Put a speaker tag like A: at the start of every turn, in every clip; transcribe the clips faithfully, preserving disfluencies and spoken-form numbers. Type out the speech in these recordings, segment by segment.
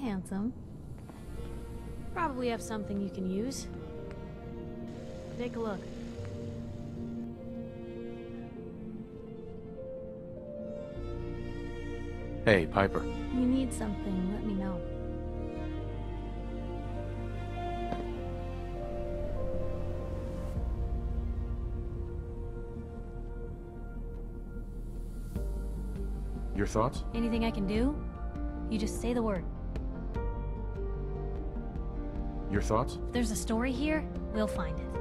A: handsome. Probably have something you can use. Take a look.
B: Hey, Piper.
A: You need something, let me know.
B: Your thoughts?
A: Anything I can do? You just say the word.
B: Your thoughts?
A: If there's a story here, we'll find it.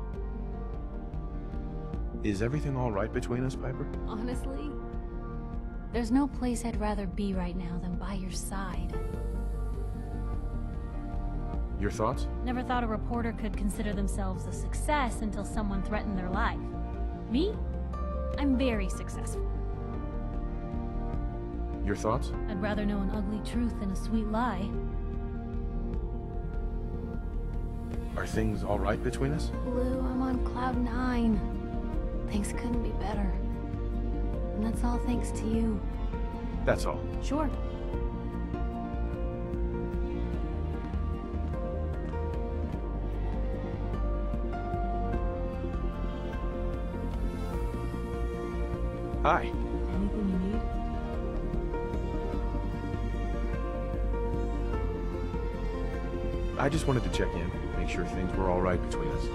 B: Is everything all right between us, Piper?
A: Honestly, there's no place I'd rather be right now than by your side.
B: Your thoughts?
A: Never thought a reporter could consider themselves a success until someone threatened their life. Me? I'm very successful.
B: Your thoughts?
A: I'd rather know an ugly truth than a sweet lie.
B: Are things all right between us?
A: Blue, I'm on cloud nine. Things couldn't be better. And that's all thanks to you.
B: That's all.
A: Sure.
B: Hi.
A: Anything you need?
B: I just wanted to check in, make sure things were all right between us.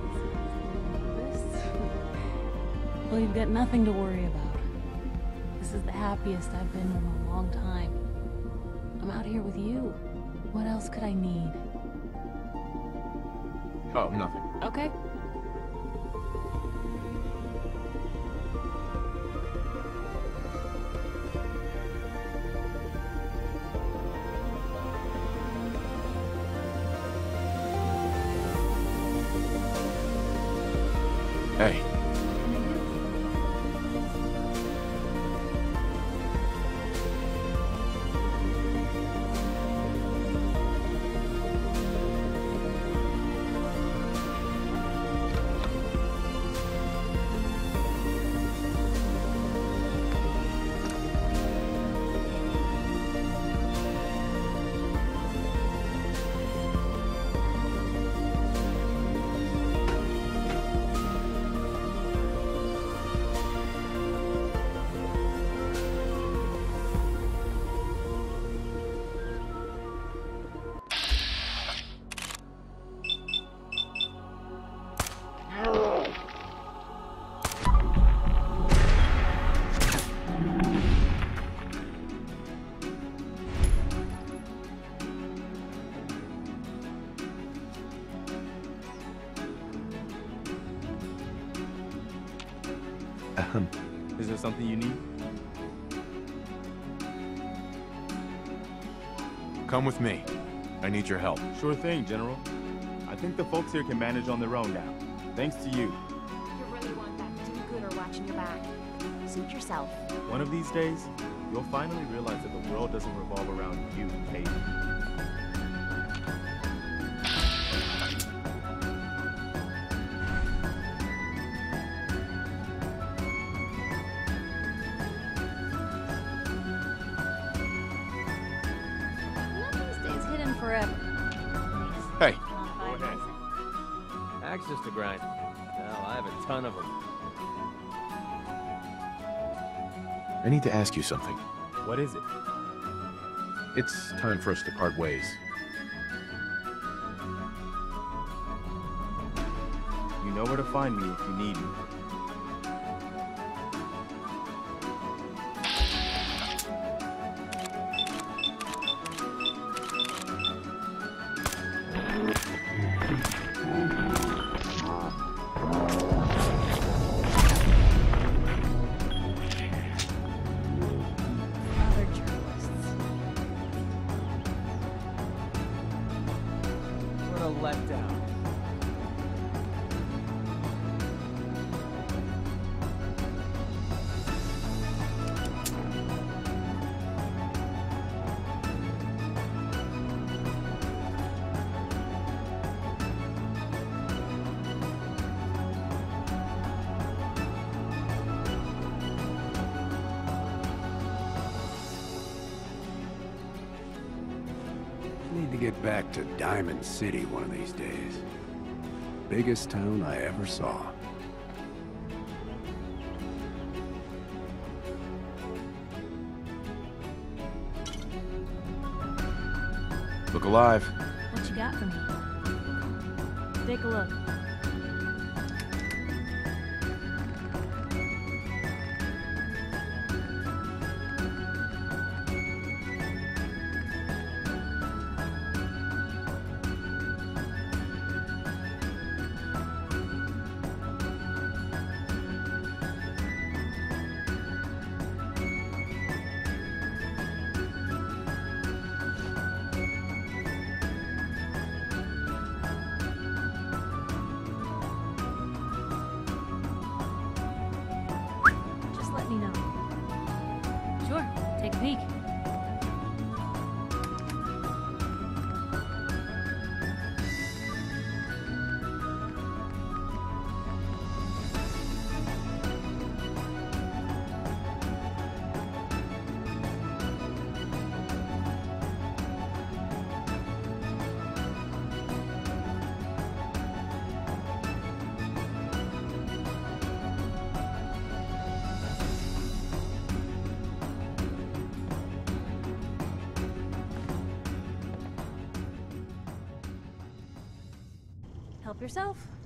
A: Well, you've got nothing to worry about. This is the happiest I've been in a long time. I'm out here with you. What else could I need?
B: Oh, nothing.
A: Okay.
B: Hey. Ahem.
C: Is there something you need?
B: Come with me. I need your help.
C: Sure thing, General. I think the folks here can manage on their own now. Thanks to you.
D: You really want that do-gooder watching your back. Suit yourself.
C: One of these days, you'll finally realize that the world doesn't revolve around you, Kate.
A: Nothing stays hidden forever.
B: Hey.
C: Go ahead.
E: Axes to grind. Hell, I have a ton of them.
B: I need to ask you something.
C: What is it?
B: It's time for us to part ways.
C: You know where to find me if you need me.
A: Other journalists.
E: What a letdown.
F: Need to get back to Diamond City one of these days. Biggest town I ever saw.
B: Look alive.
A: What you got for me? Take a look. Just let me know. Sure, take a peek. Help yourself.